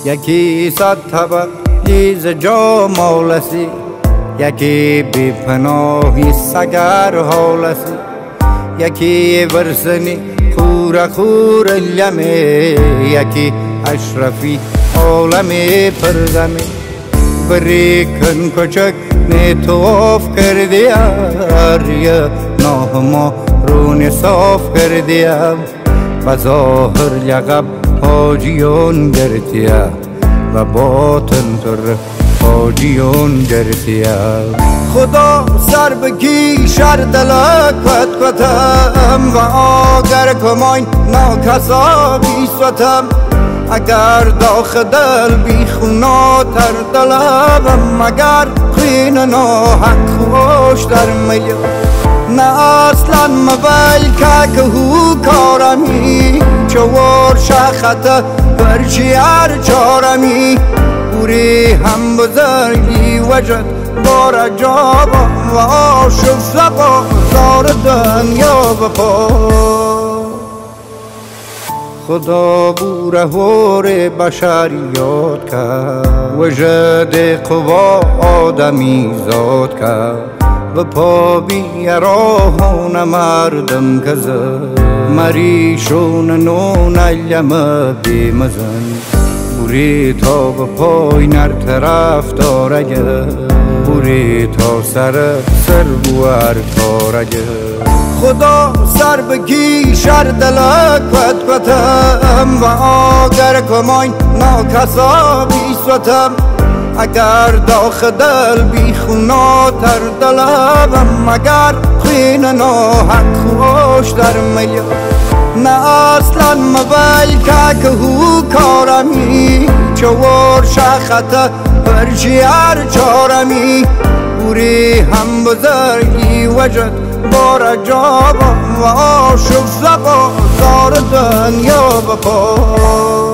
یکی صد طبق ز جمالسی، یکی بی پناهی سگر حالسی، یکی ورسنی خور خور لیمه، یکی اشرفی عالم پردمه. بریکن کوچک نتوف کردیم، ناه ما رون صاف کردیم. بظاهر لقب حاجیون گرتیم و باطن تر حاجیون گرتیم. خدا سر بگی شردلک کت کتم و آگر کماین ناکسا بیسوتم. اگر داخل دل بی خونا تر دلم، اگر خین ناحق خوش در میو. نه اصلا مبل که هو کارمی، چوار شخط برچی هر چارمی. بوری هم بزرگی وجد بار جابا و آشف لبا زار دنیا بپا. خدا بوره هور بشریات کرد، وجد قوا آدمی زاد کرد. و پا بیراهون مردم کزد، مریشون نون علم بیمزن. بوری تا به پای نر طرف دارگه، بوری تا سر بوار تارگه. خدا سر بگی شردلک کت کتم و آگر کماین ناکسا بیسوتم. اگر داخل دل بی خونا تر دلم، اگر خین ناحق خوش در میو. نه اصلا مبل که هو کارمی، چوار شخط برچی هر چارمی. بوری هم بزرگی وجد بار جابا و آشف لبا زار دنیا بپا.